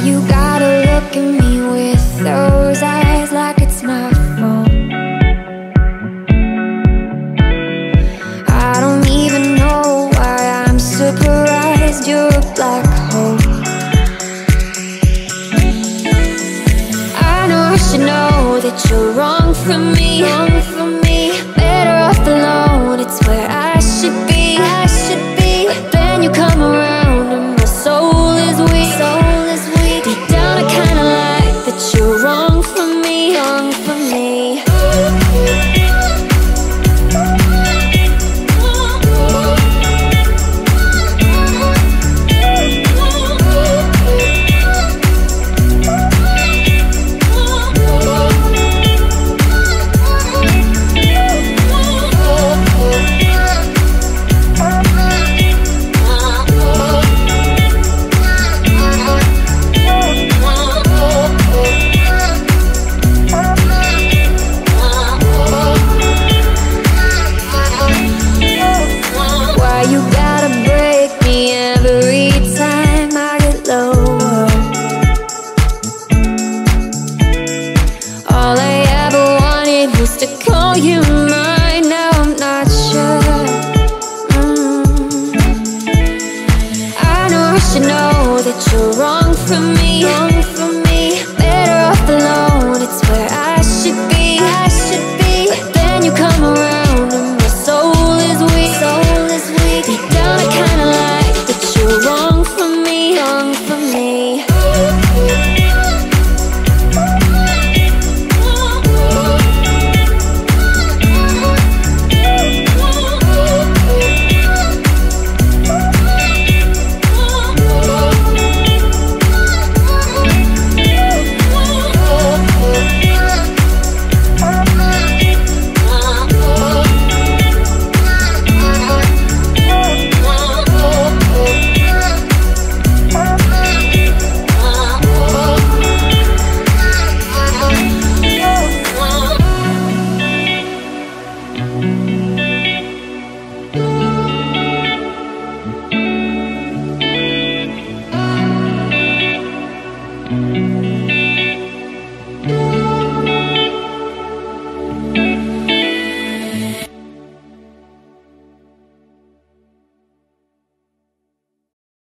you gotta look at me with those eyes like it's my fault? I don't even know why I'm surprised you're a black hole. I know I should know that you're wrong for me, better off alone, it's where I should be, but then you come around and my soul is weak, deep down I kinda like that you're wrong for me, you're wrong for me, better off alone, it's where I should be, but then you come around